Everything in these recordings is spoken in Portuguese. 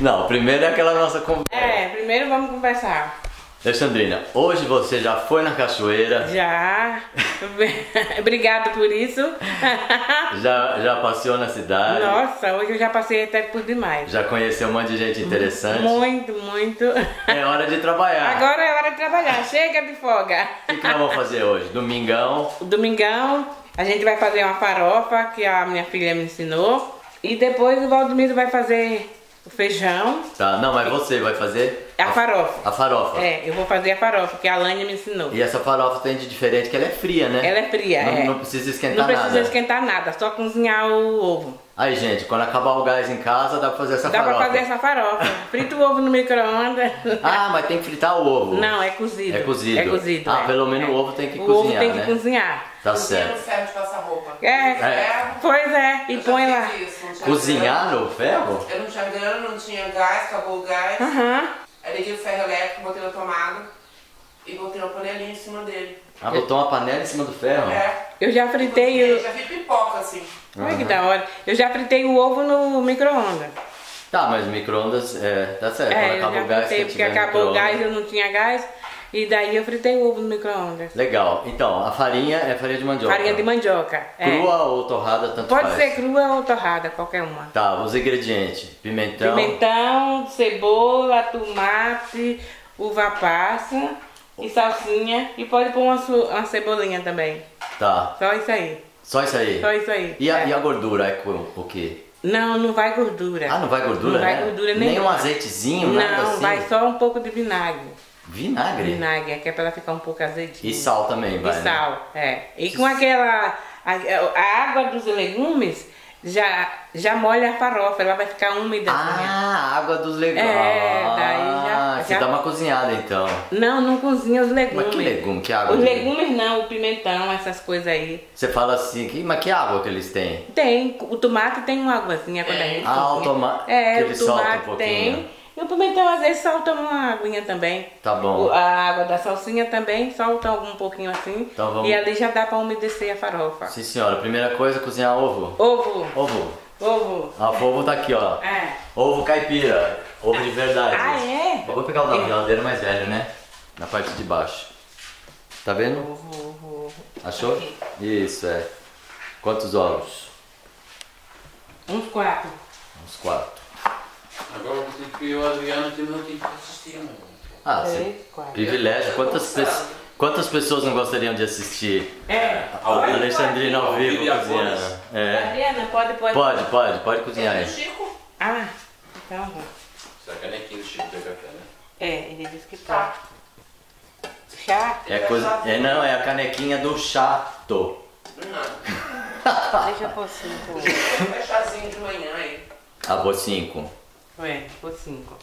Não, primeiro é aquela nossa conversa. É, primeiro vamos conversar. Alexandrina, hoje você já foi na cachoeira? Já. Obrigado por isso. Já passeou na cidade? Nossa, hoje eu já passei até por demais. Já conheceu um monte de gente interessante? Muito, muito. É hora de trabalhar. Agora é hora de trabalhar, chega de folga. O que nós vamos fazer hoje? Domingão? Domingão, a gente vai fazer uma farofa que a minha filha me ensinou. E depois o Valdemiro vai fazer o feijão. Tá, não, mas você vai fazer? A farofa. A farofa. É, eu vou fazer a farofa, que a Lânia me ensinou. E essa farofa tem de diferente que ela é fria, né? Ela é fria, Não precisa esquentar nada. Não precisa esquentar nada, só cozinhar o ovo. Aí, gente, quando acabar o gás em casa, dá pra fazer essa farofa. Dá pra fazer essa farofa. Frita o ovo no micro-ondas. Ah, mas tem que fritar o ovo. Não, é cozido. É cozido. É cozido. Ah, pelo menos o ovo tem que o cozinhar, ovo tem né? que cozinhar. Tá certo. No ferro de passar roupa. Pois é. E põe lá. Cozinhar no ferro? Eu não tinha grana, não tinha gás, acabou o gás. Aí liguei o ferro elétrico, botei na tomada e botei uma panelinha em cima dele. Ah, botou uma panela em cima do ferro? É. Eu já fritei. Já vi pipoca assim. Olha que da hora. Eu já fritei o ovo no micro-ondas. Tá, mas micro-ondas, tá certo. Quando Eu acaba já o gás, fritei, porque acabou o gás, eu não tinha gás. E daí eu fritei o ovo no micro-ondas. Legal. Então, a farinha é farinha de mandioca. Farinha de mandioca. Crua ou torrada, tanto Pode faz. ser crua ou torrada, qualquer uma. Tá, os ingredientes. Pimentão. Pimentão, cebola, tomate, uva passa e salsinha. E pode pôr uma cebolinha também. Tá. Só isso aí. Só isso aí? Só isso aí. E a gordura é com o quê? Não, não vai gordura. Ah, não vai gordura, Não vai né? gordura Nem nenhuma. um azeitezinho, nada Não, assim? vai só um pouco de vinagre. Vinagre? Vinagre, que é pra ela ficar um pouco azedinha. E sal também, vai, E né? sal, E com aquela... A água dos legumes já molha a farofa, ela vai ficar úmida. Ah, a água dos legumes. Daí Você dá uma cozinhada, então. Não cozinha os legumes. Mas que legume? Que água? Os legumes não, o pimentão, essas coisas aí. Você fala assim, mas que água que eles têm? Tem, o tomate tem uma águazinha quando a gente Ah, o cozinha. tomate, que ele o solta um tomate pouquinho. tem. E o pimentão às vezes solta uma aguinha também. Tá bom. A água da salsinha também solta um pouquinho assim. Então vamos... E ali já dá pra umedecer a farofa. Sim, senhora. Primeira coisa, cozinhar ovo. Ovo. Ovo. Ah, o ovo tá aqui, ó. Ovo caipira. Ovo de verdade. Ah, é? Eu vou pegar o da geladeira mais velho, né? Na parte de baixo. Tá vendo? Ovo. Achou? Aqui. Isso, Quantos ovos? Uns 4. Uns 4. Agora você criou a Adriana que não tem que assistir, não. Ah, 3, 4. privilégio. Quantas pessoas não gostariam de assistir a Pode, Alexandrina ao vivo Vive a cozinhando? Adriana, pode. Pode cozinhar aí. Chico? Ah, então. Essa canequinha do Chico da café, né? Ele disse que tá. Chá? Não, é a canequinha do chato. Não. Deixa eu pôr 5. É chazinho de manhã aí. Ah, vou 5. Pôr 5.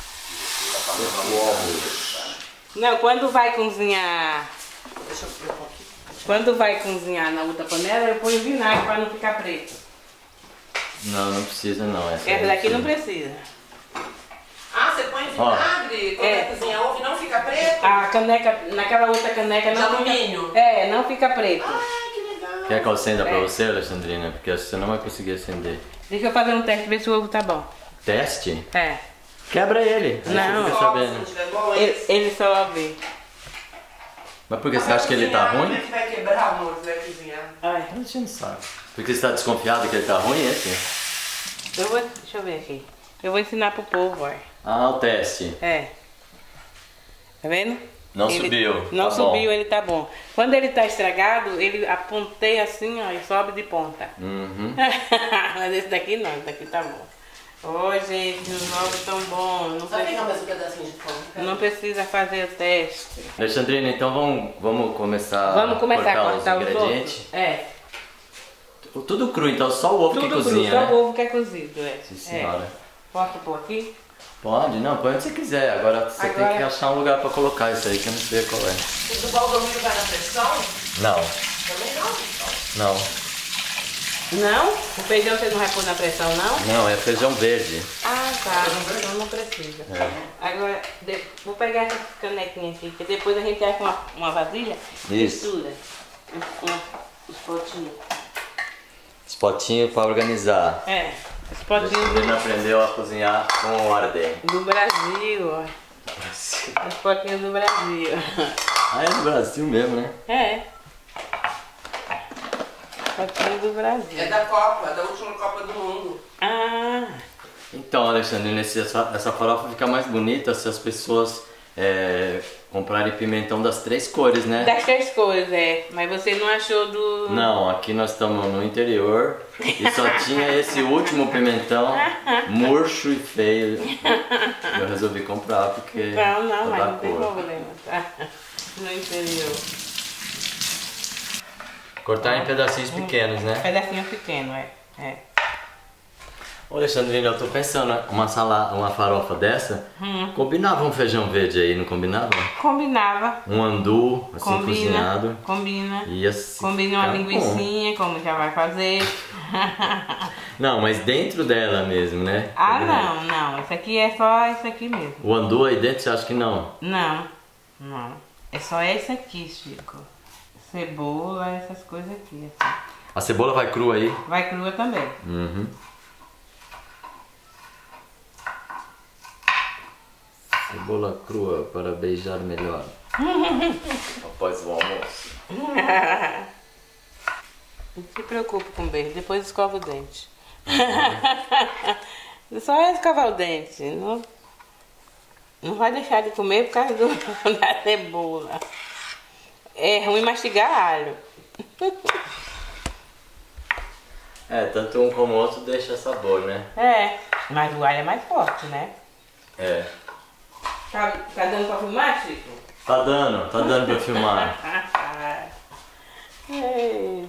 Não, quando vai cozinhar. Deixa eu ver um pouquinho. Quando vai cozinhar na outra panela, eu ponho vinagre pra não ficar preto. Não precisa não. Essa daqui não precisa. Ah, você põe vinagre quando cozinha ovo e não fica preto? A caneca, naquela outra caneca De não alumínio? fica. Não fica preto. Ai, que legal. Quer que eu acenda pra você, Alexandrina? Porque você não vai conseguir acender. Deixa eu fazer um teste, ver se o ovo tá bom. Teste? Quebra ele. Aí Não. você fica Só, sabendo. se não tiver bom, esse. Ele sobe. Mas por que você acha que ele tá Como é ruim? que vai quebrar, amor, se vai cozinhar? A gente não sabe. Porque você tá desconfiado que ele tá ruim, esse? Deixa eu ver aqui. Eu vou ensinar pro povo, Ah, o teste. Tá vendo? Não subiu. Não Tá subiu, bom. ele tá bom. Quando ele tá estragado, ele apontei assim, ó, e sobe de ponta. Uhum. Mas esse daqui não, esse daqui tá bom. Ô, gente, os ovos tão bons. Só pegar mais um pedacinho de pão. Não precisa fazer o teste. Alexandrina, então vamos começar Vamos começar a cortar os os ingredientes? ovos. Tudo cru, então só o ovo que Tudo cozinha, cru, né? só o ovo que é cozido, Sim, senhora. Posso pôr aqui? Pode, não, põe onde você quiser. Agora você tem que achar um lugar pra colocar isso aí, que eu não sei qual é. O do Valdomiro vai na pressão? Não, Também não? não. Não? O feijão você não vai pôr na pressão, não? Não, é feijão verde. Ah, tá. Então não precisa. Agora, vou pegar essa canequinha aqui, que depois a gente acha uma vasilha e Isso. mistura os potinhos. Os potinhos pra organizar. Os potinhos Ele aprendeu a cozinhar com ordem. do Brasil, ó. Os potinhos do Brasil. Ah, é do Brasil mesmo, né? É. Potinho do Brasil. É da Copa, da última Copa do Mundo. Ah. Então, Alexandre, essa farofa fica mais bonita se as pessoas comprarem pimentão das 3 cores, né? Das 3 cores, é. Mas você não achou do... Não, aqui nós estamos no interior e só tinha esse último pimentão murcho e feio. Eu resolvi comprar porque Não, mas dá não tem cor. problema, tá? No interior. Cortar em pedacinhos pequenos, né? Pedacinho pequeno, é. Ô Alexandrina, eu tô pensando, uma farofa dessa, combinava um feijão verde aí, não combinava? Combinava. Um andu, assim, cozinhado. Combina. Ia se Combina uma ficar linguicinha, como já vai fazer. Não, mas dentro dela mesmo, né? Ah, não. Isso aqui é só isso aqui mesmo. O andu aí dentro, você acha que não? Não. É só esse aqui, Chico. Cebola, essas coisas aqui. Assim. A cebola vai crua aí? Vai crua também. Uhum. Cebola crua para beijar melhor. Após o almoço. Não se preocupe com o beijo, depois escova o dente. Só é escovar o dente. Não vai deixar de comer por causa da cebola. É ruim mastigar alho. Tanto um como o outro deixa sabor, né? É, mas o alho é mais forte, né? É. Tá dando pra filmar, Chico? Tá dando pra filmar. Ei.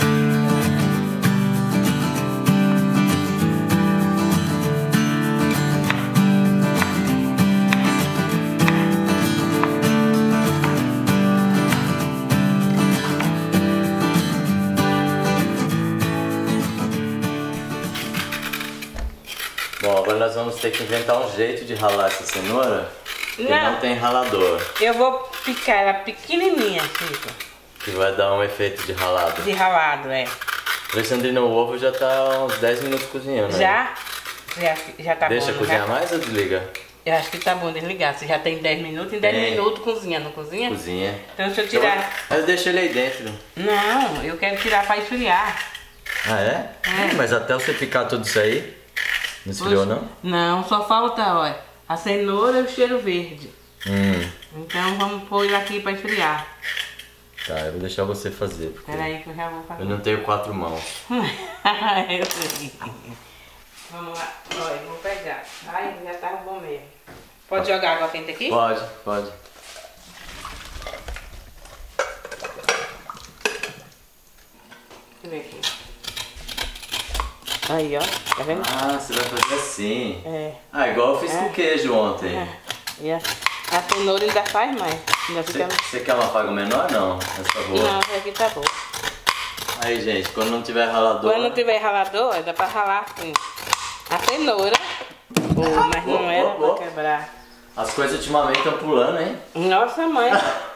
Bom, agora nós vamos ter que inventar um jeito de ralar essa cenoura, que não tem ralador. Eu vou picar ela pequenininha, Chico. Que vai dar um efeito de ralado. De ralado, é. Alexandrina, o ovo já tá uns 10 minutos cozinhando. Já? Já tá Deixa bom. cozinhar mais ou desliga? Eu acho que tá bom desligar. Você já tem 10 minutos, em 10 minutos cozinha, não cozinha? Cozinha. Então deixa eu tirar. Mas deixa ele aí dentro. Não, eu quero tirar pra esfriar. Ah, é? Mas até você picar tudo isso aí, não esfriou não? Não, só falta, olha, a cenoura e o cheiro verde. Então vamos pôr aqui pra esfriar. Tá, eu vou deixar você fazer. Porque Espera aí que eu já vou fazer. eu não tenho 4 mãos. Eu sei. Vamos lá, olha, eu vou pegar. Ai, já tá bom mesmo. Pode jogar água quente aqui? Pode. Deixa eu ver aqui. Aí, ó, tá vendo? Ah, você vai fazer assim. É. Ah, igual eu fiz com queijo ontem. E a cenoura ainda faz mais. Ainda fica... Você quer uma faga menor? Não, essa boa. Não, essa aqui tá boa. Aí, gente, quando não tiver ralador... Quando não tiver ralador, dá pra ralar assim. A cenoura. Mas não era pra quebrar. As coisas ultimamente estão pulando, hein? Nossa, mãe.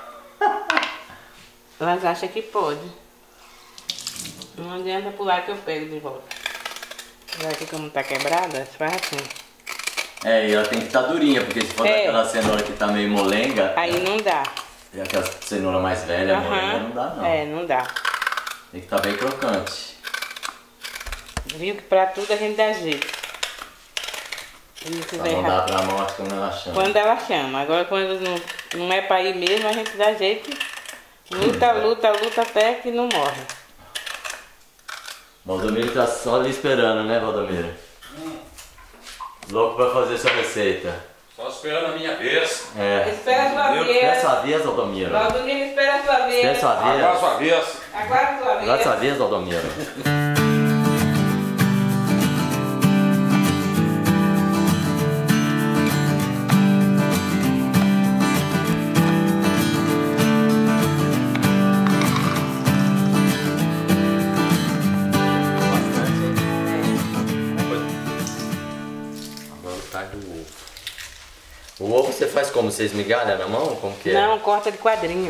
Elas acham que pode. Não adianta pular que eu pego de volta. Já que como tá quebrada, faz assim. E ela tem que estar durinha, porque se for aquela cenoura que tá meio molenga... Aí não dá. E aquela cenoura mais velha, molenga, não dá não. Não dá. Tem que estar bem crocante. Viu que pra tudo a gente dá jeito. Pra não dar pra mão, acho que quando ela chama. Quando ela chama. Agora quando não é pra ir mesmo, a gente dá jeito. Luta até que não morre. Valdomiro tá só ali esperando, né, Valdomiro? Louco pra fazer sua receita. Só esperando a minha vez. Espera a sua vez. Espera a sua vez, Valdomiro. Valdomiro, espera a sua vez. Espera a sua vez. Agora a sua vez. Agora a sua vez. Agora a sua vez, Valdomiro. O ovo você faz como? Você esmigalha na mão? Como que é? Não, corta de quadrinho.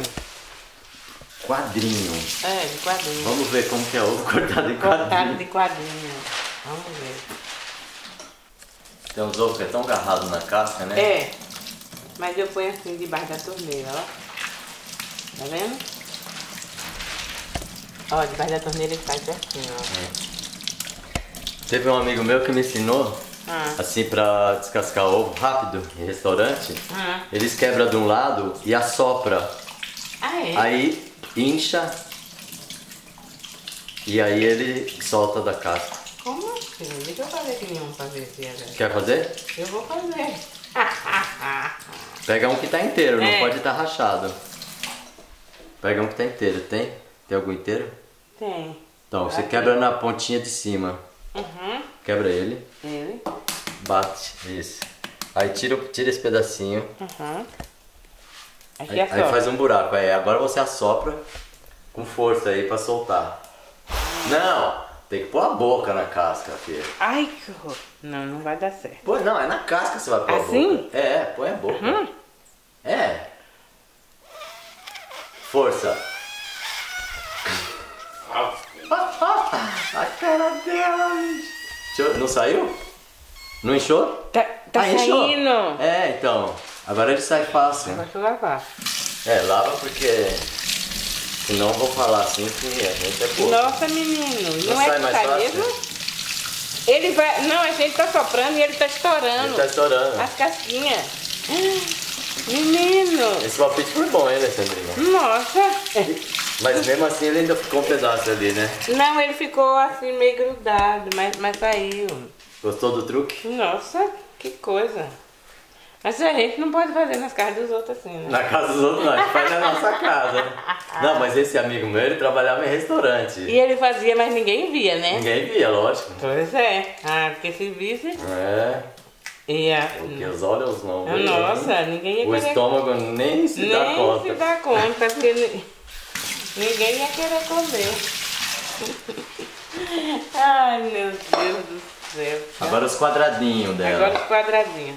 Quadrinho. De quadrinho. Vamos ver como que é ovo cortado em Cortado quadrinho. de quadrinho. Vamos ver. Tem uns ovos que é tão agarrado na casca, né? É, mas eu ponho assim debaixo da torneira, ó. Tá vendo? Ó, debaixo da torneira ele faz certinho, ó. Teve um amigo meu que me ensinou, Ah. assim, pra descascar ovo rápido em restaurante. Ah. Eles quebram de um lado e assopra. Ah, é? Aí incha e aí ele solta da casca. Como assim? Deixa eu fazer que nenhum fazer esse agora. Quer fazer? Eu vou fazer. Pega um que tá inteiro, não É. pode estar rachado. Pega um que tá inteiro, tem? Tem algum inteiro? Tem. Então, você Aqui. quebra na pontinha de cima. Uhum. Quebra ele, Ele. bate, isso. Aí tira esse pedacinho. Uhum. Aqui Aí, é aí só. faz um buraco. Aí agora você assopra com força aí pra soltar. Não! Tem que pôr a boca na casca, filho. Ai, que horror. Não, não vai dar certo. Pô, não, é na casca que você vai pôr Assim? a boca. É, põe a boca. É. Força. A cara dela, gente. Não saiu? Não inchou? Tá inchou? saindo. É, então. Agora ele sai fácil. Agora deixa eu lavar. É, lava porque... Senão eu vou falar assim que a gente é pouco. Nossa, menino. Não Não é sai que mais sai fácil? mesmo? Ele vai... Não, a gente tá soprando e ele tá estourando. Ele tá estourando. As casquinhas. Menino. Esse palpite foi bom, hein, Alessandrinha? Nossa. Mas mesmo assim ele ainda ficou um pedaço ali, né? Não, ele ficou assim meio grudado, mas saiu. Gostou do truque? Nossa, que coisa. Mas a gente não pode fazer nas casas dos outros assim, né? Na casa dos outros não, a gente faz na nossa casa. Né? Não, mas esse amigo meu, ele trabalhava em restaurante. E ele fazia, mas ninguém via, né? Ninguém via, lógico. Pois é. Ah, porque se visse, É, ia... porque os olhos não. veem. Nossa, ninguém ia O querer... estômago nem se dá Nem conta. se dá conta, porque ninguém ia querer comer. Ai, meu Deus do céu. Agora os quadradinhos dela. Agora os quadradinhos.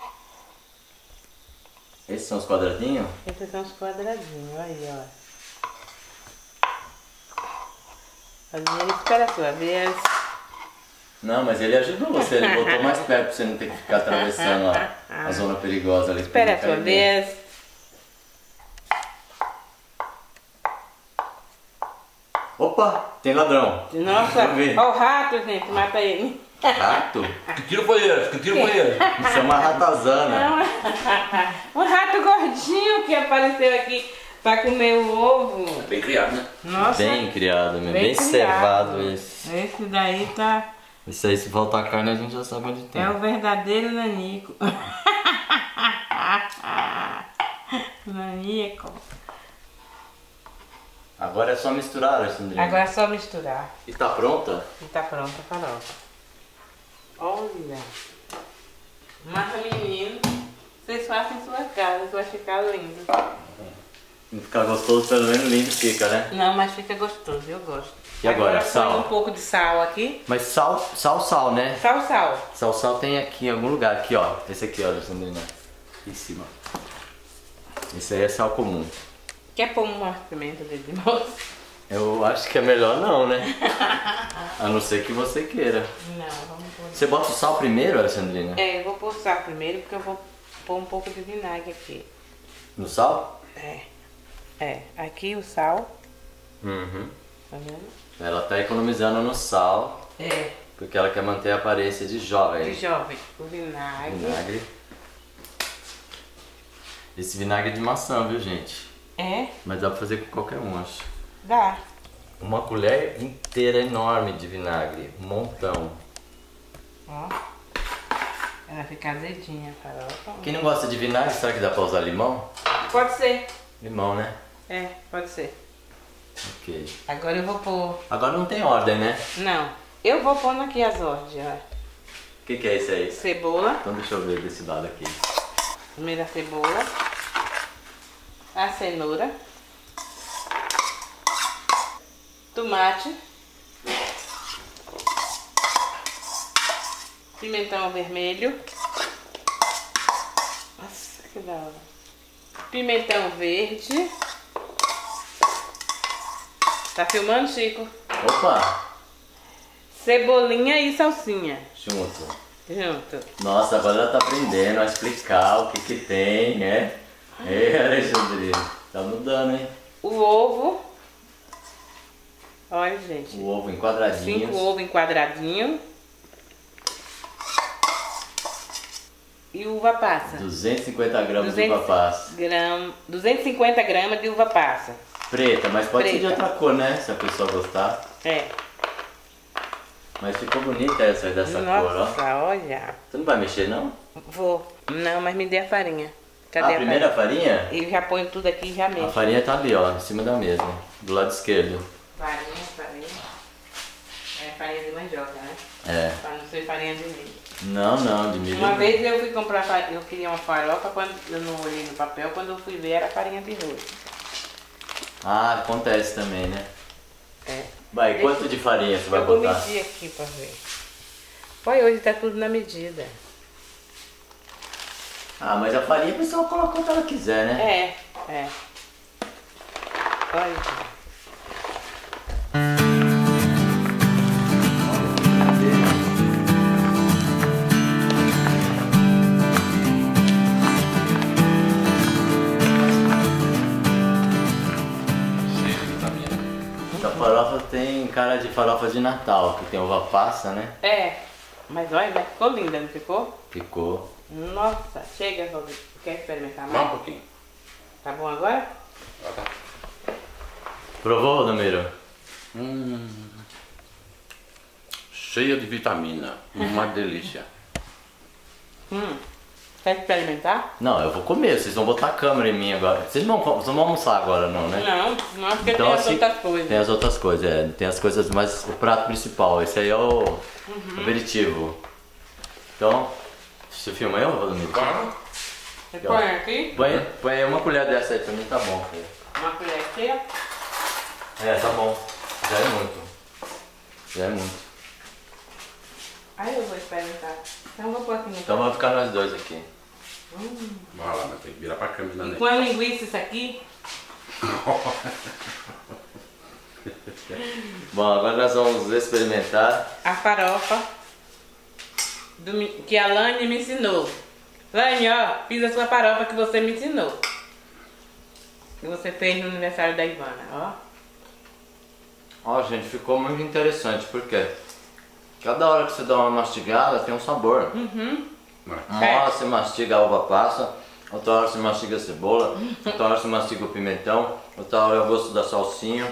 Esses são os quadradinhos? Esses são os quadradinhos, aí, ó. Olha, espera a sua vez. Não, mas ele ajudou você, ele botou mais perto pra você não ter que ficar atravessando a zona perigosa ali. Espera a sua vez. Opa, tem ladrão. Nossa, Vamos ver. ó o rato, gente, mata ele. Rato? Que tiro foi esse? Que tiro foi esse? Isso é uma ratazana. Um rato gordinho que apareceu aqui pra comer o ovo. Bem criado, né? Nossa, Bem criado, meu. Bem Bem criado. servado esse. esse daí tá... Isso aí, se faltar carne, a gente já sabe onde tem. É o verdadeiro nanico. Nanico. Agora é só misturar, Alessandrinha. Agora é só misturar. E tá pronta? E tá pronta a farofa. Olha. Mas, menino, vocês façam em sua casa, vai ficar lindo. Não ficar gostoso, pelo menos lindo fica, né? Não, mas fica gostoso, eu gosto. E agora, põe sal? um pouco de sal aqui. Mas sal, né? Sal. Sal tem aqui em algum lugar. Aqui, ó. Esse aqui, ó, Alessandrina. Em cima. Esse aí é sal comum. Quer pôr uma pimenta de limão? Eu acho que é melhor não, né? A não ser que você queira. Não, vamos pôr. Você bota o sal primeiro, Alessandrina? É, eu vou pôr sal primeiro porque eu vou pôr um pouco de vinagre aqui. No sal? É, aqui o sal, Uhum. tá vendo? Ela tá economizando no sal, É, porque ela quer manter a aparência de jovem. de jovem. O vinagre. Vinagre. Esse vinagre é de maçã, viu, gente? É, Mas dá pra fazer com qualquer um, acho. dá. Uma colher inteira enorme de vinagre. Um montão. Ó. Ela fica azedinha, a farofa. Quem não gosta de vinagre, será que dá pra usar limão? Pode ser. Limão, né? É, pode ser. Ok. Agora eu vou pôr... Agora não tem ordem, né? Não, eu vou pondo aqui as ordens, ó. O que é isso aí? Cebola, Então deixa eu ver desse lado aqui. primeiro a cebola, a cenoura, tomate, pimentão vermelho, nossa, que da hora, pimentão verde. Tá filmando, Chico? Opa! cebolinha e salsinha. Junto. Junto. Nossa, agora ela tá aprendendo a explicar o que que tem, né? Ei, Alexandrina, tá mudando, hein? O ovo. Olha, gente. O ovo em quadradinhos. 5 ovos em quadradinho. E uva passa. 250 gramas de uva passa. 250 gramas de uva passa. Preta, mas pode ser de Preta. outra cor, né? Se a pessoa gostar. É. Mas ficou bonita essa dessa cor, ó. Nossa, olha. Você não vai mexer, não? Vou. Não, mas me dê a farinha. Cadê A primeira farinha? E já ponho tudo aqui e já A mexo. farinha tá ali, ó, em cima da mesa. Do lado esquerdo. Farinha. É farinha de mandioca, né? É. Pra não ser farinha de milho. Não, de milho. Uma vez eu fui comprar farinha, eu queria uma farofa, quando eu não olhei no papel, quando eu fui ver era farinha de arroz. Ah, acontece também, né? É. Vai, quanto de farinha você vai Eu vou botar? medir aqui pra ver. Olha, hoje tá tudo na medida. Ah, mas a farinha a pessoa coloca quanto ela quiser, né? É. Olha. Cheio de vitamina. Essa farofa tem cara de farofa de Natal, que tem uva passa, né? É. Mas olha, ficou linda, não ficou? Ficou. Nossa, chega, Rodrigo. Quer experimentar Mais um mais? pouquinho. Tá bom agora? Ah, tá. Provou, Domiro? Cheia de vitamina. Uma delícia. Quer experimentar? Não, eu vou comer, vocês vão botar a câmera em mim agora. Vocês não vão almoçar agora não, né? Não, porque Então, tem as assim, outras coisas. Tem as outras coisas, é. Tem as coisas, mas o prato principal, esse aí é o aperitivo. Então, você filma aí, Valdomiro? Claro. Você põe aqui, Põe aí uma colher dessa aí pra mim, tá bom. Filho. uma colher cheia. É, tá bom. Já é muito. Já é muito. Aí eu vou experimentar. Então eu vou pôr aqui no Então vamos ficar nós dois aqui. Vai lá, mas tem que virar pra câmera, né? Com a linguiça isso aqui. Bom, agora nós vamos experimentar. A farofa que a Lani me ensinou. Lani, ó, fiz a sua farofa que você me ensinou. Que você fez no aniversário da Ivana, ó. Ó, gente, ficou muito interessante, porque cada hora que você dá uma mastigada tem um sabor. Uma hora você mastiga a uva passa, outra hora você mastiga a cebola, outra hora você mastiga o pimentão, outra hora é o gosto da salsinha.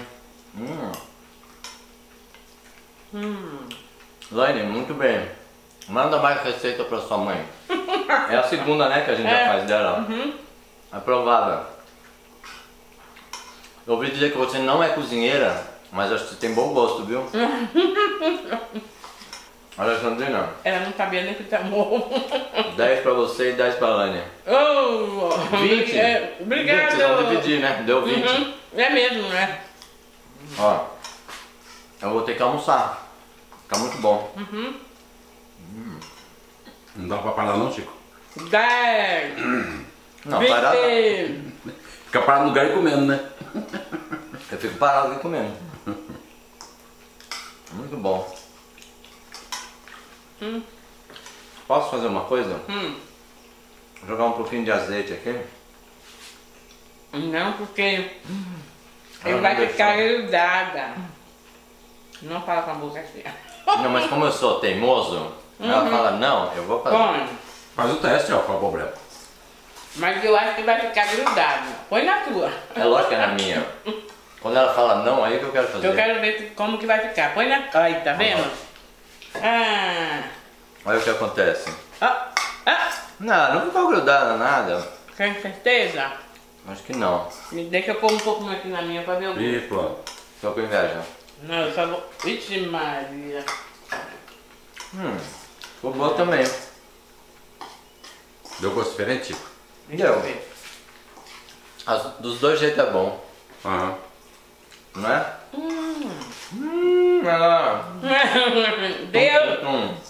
Laine, muito bem. Manda mais receita pra sua mãe. É a segunda, né, que a gente já faz dela. É provável. Eu ouvi dizer que você não é cozinheira, mas acho que você tem bom gosto, viu? Alexandrina, Ela não sabia nem que tá morro. 10 pra você e 10 pra Laine. Oh, 20? Obrigado. 20, vocês vão dividir, né? Deu 20. É mesmo, né? Ó, eu vou ter que almoçar. Fica muito bom. Não dá pra parar não, Chico? 10. Não, parado. Fica parado no lugar e comendo, né? Eu fico parado aqui comendo. Muito bom. Posso fazer uma coisa? Jogar um pouquinho de azeite aqui. Não, porque Ela ele vai não ficar deixou. grudada. Não fala com a boca assim. Não, mas como eu sou teimoso, ela fala não, eu vou fazer. Põe. Faz o teste, ó, qual é o problema? Mas eu acho que vai ficar grudado. Põe na tua. É lógico que é na minha. Quando ela fala não, aí que eu quero fazer. Eu quero ver como que vai ficar. Põe na... Aí, tá vendo? Olha o que acontece. Ah, Não ficou grudada nada. tem certeza? Acho que não. Me deixa eu pôr um pouco aqui na minha pra ver o... E pronto. Tô com inveja. Não, eu só vou... Vixe Maria. Ficou boa também. Deu gosto diferente, Chico? Deixa eu Deu. ver. Dos dois jeitos é bom, Aham. não é? Ela... Deu?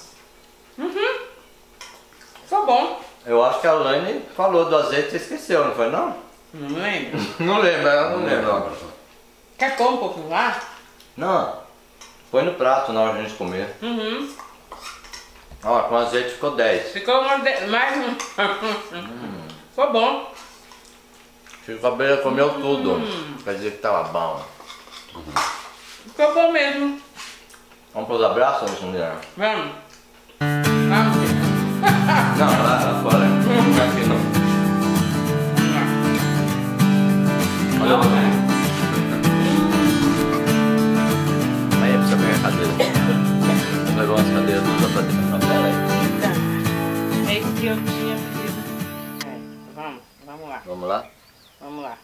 Ficou bom. Eu acho que a Laine falou do azeite e esqueceu, não foi não? Não lembro. Não lembro, ela não lembra. Quer pôr um pouquinho lá? Não. Põe no prato na hora de a gente comer. Ó, com azeite ficou 10. Ficou mais um. Ficou bom. Chico Abelha comeu tudo. Quer dizer que tava bom. Ficou bom mesmo. Vamos pros abraços, Alexandrina? Vamos. Vamos. Não, lá fora. Aqui não. Olha lá. Aí precisa pegar a cadeira. Você pegou umas cadeiras tudo pra dentro da tela aí? É isso que eu tinha pedido. Vamos lá. Vamos lá? Vamos lá.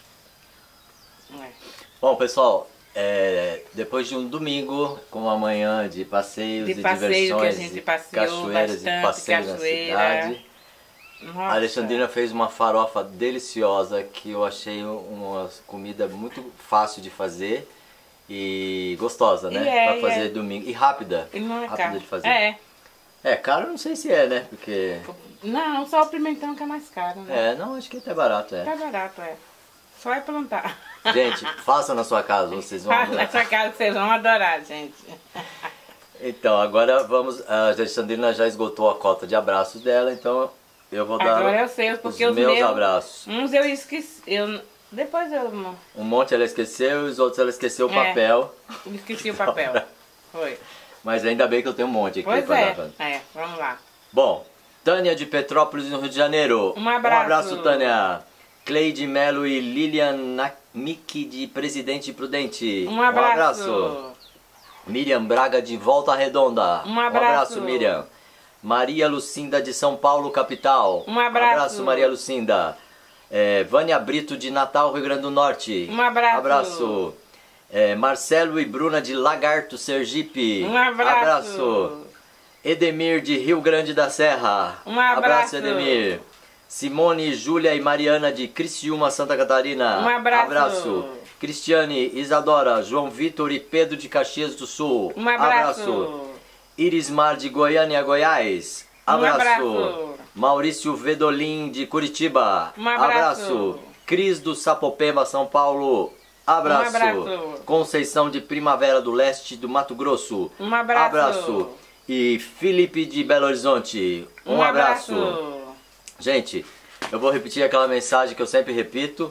Bom, pessoal, depois de um domingo com uma manhã de passeios e diversões, que a gente passeou cachoeiras e passeios na cidade, Nossa. a Alexandrina fez uma farofa deliciosa que eu achei uma comida muito fácil de fazer e gostosa, né? Pra fazer domingo. E rápida. E não é rápida caro. de fazer. Caro não sei se é, né? Porque... Não, só o pimentão que é mais caro, né? não, acho que até barato, Tá barato, Só é plantar. Gente, faça na sua casa, vocês vão adorar. Na sua casa vocês vão adorar, gente. Então, agora vamos... A Alexandrina já esgotou a cota de abraços dela, então eu vou dar agora eu sei, porque os meus abraços. Uns eu esqueci. Depois eu... Um monte ela esqueceu e os outros ela esqueceu o papel. Esqueci o papel. Foi. Mas ainda bem que eu tenho um monte aqui. Pois vamos lá. Bom, Tânia de Petrópolis, no Rio de Janeiro. Um abraço. Um abraço, Tânia. Cleide Melo e Lilian Miki de Presidente Prudente. Um abraço. Miriam Braga de Volta Redonda. Um abraço. Miriam. Maria Lucinda de São Paulo, capital. Um abraço. Um abraço, Maria Lucinda. Vânia Brito de Natal, Rio Grande do Norte. Um abraço. Abraço. Marcelo e Bruna de Lagarto, Sergipe. Um abraço. Edemir de Rio Grande da Serra. Um abraço. Edemir. Simone, Júlia e Mariana de Criciúma, Santa Catarina. Um abraço. Abraço. Cristiane, Isadora, João Vitor e Pedro de Caxias do Sul. Um abraço. Irismar de Goiânia, Goiás. Abraço. Um abraço. Maurício Vedolim de Curitiba. Um abraço. Cris do Sapopema, São Paulo. Abraço. Um abraço. Conceição de Primavera do Leste do Mato Grosso. Um abraço. Abraço. E Felipe de Belo Horizonte. Um abraço. Gente, eu vou repetir aquela mensagem que eu sempre repito.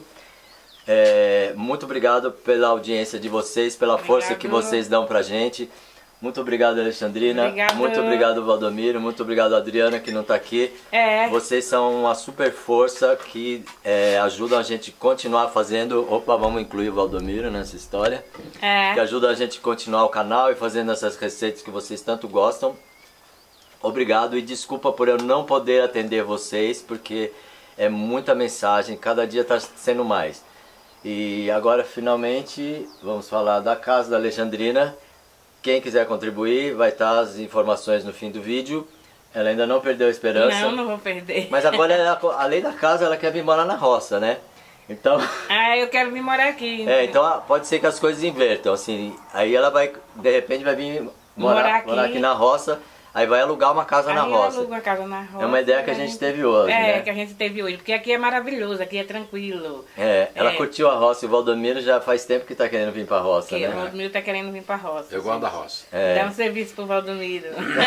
Muito obrigado pela audiência de vocês, pela força que vocês dão pra gente. Muito obrigado, Alexandrina. Obrigado. Muito obrigado, Valdomiro. Muito obrigado, Adriana, que não tá aqui. Vocês são uma super força que ajudam a gente a continuar fazendo. Opa, vamos incluir o Valdomiro nessa história. Que ajuda a gente a continuar o canal e fazendo essas receitas que vocês tanto gostam. Obrigado e desculpa por eu não poder atender vocês, porque é muita mensagem, cada dia está sendo mais. E agora, finalmente, vamos falar da casa da Alexandrina. Quem quiser contribuir, vai estar as informações no fim do vídeo. Ela ainda não perdeu a esperança. Não vou perder. Mas agora, além da casa, ela quer vir morar na roça, né? Então... eu quero vir morar aqui. Então pode ser que as coisas invertam, assim. Aí ela vai, de repente, vai vir morar aqui na roça. Aí vai alugar uma casa na roça. Aluga uma casa na roça. É uma ideia que a gente teve hoje, né? Que a gente teve hoje. Porque aqui é maravilhoso, aqui é tranquilo. Ela curtiu a roça e o Valdomiro já faz tempo que tá querendo vir pra roça, né? O Valdomiro tá querendo vir pra roça. Eu gosto da roça. Dá um serviço pro Valdomiro.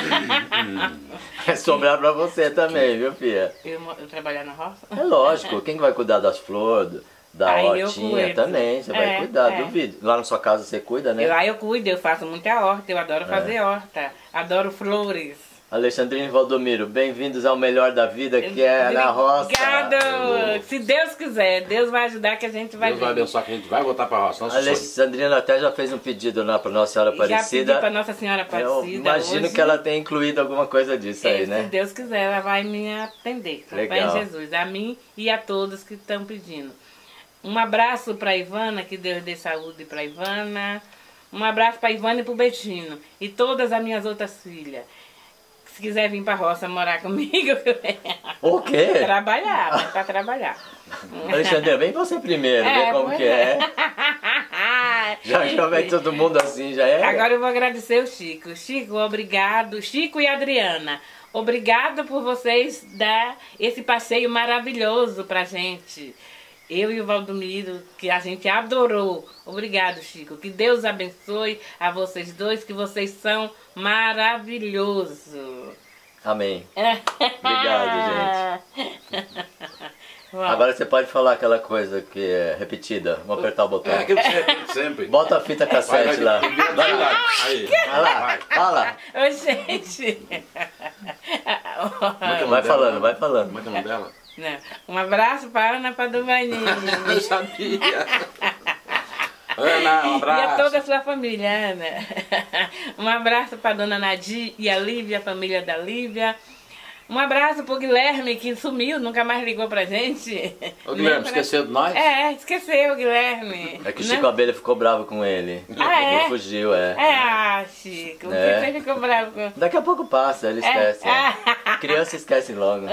É sobrar pra você também, viu, filha? Eu trabalhar na roça? É lógico. Quem que vai cuidar das flores, da hortinha também? Você vai cuidar, duvido. Lá na sua casa você cuida, né? Lá eu cuido, eu faço muita horta. Eu adoro fazer horta. Adoro flores. Alexandrina e Valdomiro, bem-vindos ao melhor da vida, que é na roça. Obrigado! Se Deus quiser, Deus vai ajudar que a gente vai Deus vai abençoar que a gente vai voltar pra roça. A Alexandrina até já fez um pedido lá pra Nossa Senhora Aparecida. Já pedi pra Nossa Senhora Aparecida. Eu imagino que ela tenha incluído alguma coisa disso aí, né? Se Deus quiser, ela vai me atender. Legal. Vai em Jesus, a mim e a todos que estão pedindo. Um abraço pra Ivana, que Deus dê saúde pra Ivana. Um abraço pra Ivana e pro Bettino. E todas as minhas outras filhas. Se quiser vir pra roça morar comigo... O quê? Trabalhar, pra trabalhar. Alexandre, vem você primeiro, vê como que é. Já vai todo mundo assim, já é? Agora eu vou agradecer o Chico. Chico, obrigado. Chico e Adriana, obrigado por vocês dar esse passeio maravilhoso pra gente. Eu e o Valdomiro, que a gente adorou. Obrigado, Chico. Que Deus abençoe a vocês dois, que vocês são maravilhosos. Amém. Obrigado, gente. Agora você pode falar aquela coisa que é repetida. Vamos apertar o botão. É aquilo que você repete sempre. Bota a fita cassete lá. Vai lá. Aí. Vai lá. Fala. Ô, gente. Vai falando, vai falando. Como é que é o nome dela? Não. Um abraço para Ana Padovaninho. Eu sabia. Ana, um abraço. E a toda a sua família, Ana. Um abraço para Dona Nadir e a Lívia, a família da Lívia. Um abraço pro Guilherme, que sumiu, nunca mais ligou pra gente. O Guilherme esqueceu de nós? É, esqueceu o Guilherme. É que o Chico Abelha ficou bravo com ele. Ele fugiu, Chico, por que você ficou bravo com... Daqui a pouco passa, ele esquece. Criança esquece logo.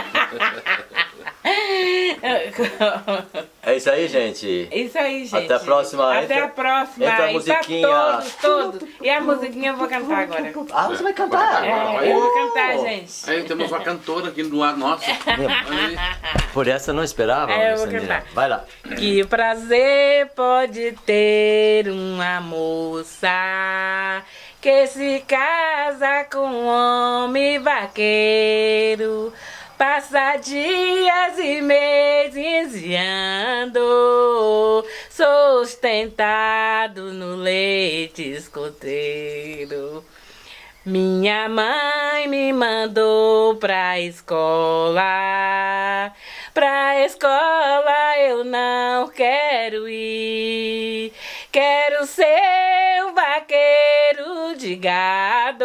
É isso aí, gente. Isso aí, gente. Até a próxima. Até a próxima. Entra a E musiquinha. pra todos. E a musiquinha eu vou cantar agora. Ah, você vai cantar? Eu vou cantar, gente. Aí temos uma cantora aqui do lado nosso. Por essa eu não esperava. Eu vou Sandrinha. cantar. Vai lá. Que prazer pode ter uma moça que se casa com um homem vaqueiro, passa dias e meses e ando sustentado no leite escoteiro. Minha mãe me mandou pra escola eu não quero ir. Quero ser um vaqueiro de gado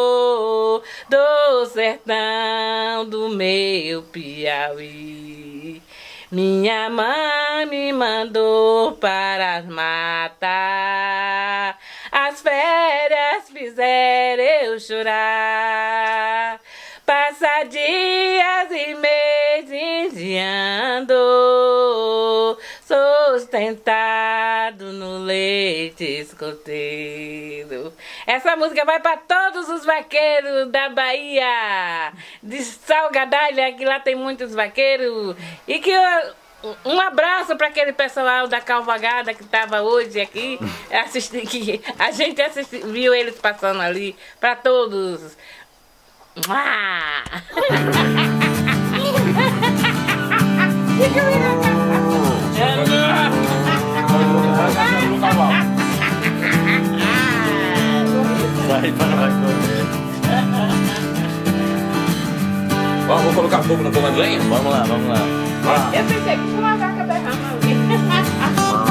do sertão do meu Piauí. Minha mãe me mandou para as matas, as férias fizeram eu chorar. Passa dias e meses e ando sustentado no leite escoteiro. Essa música vai para todos os vaqueiros da Bahia, de Salgadalha, que lá tem muitos vaqueiros. E que um abraço para aquele pessoal da Calvagada que estava hoje aqui, que a gente viu eles passando ali, para todos. Vamos colocar fogo na tua lenha? Vamos lá, vamos lá. Eu pensei que foi uma vaca derrama ali.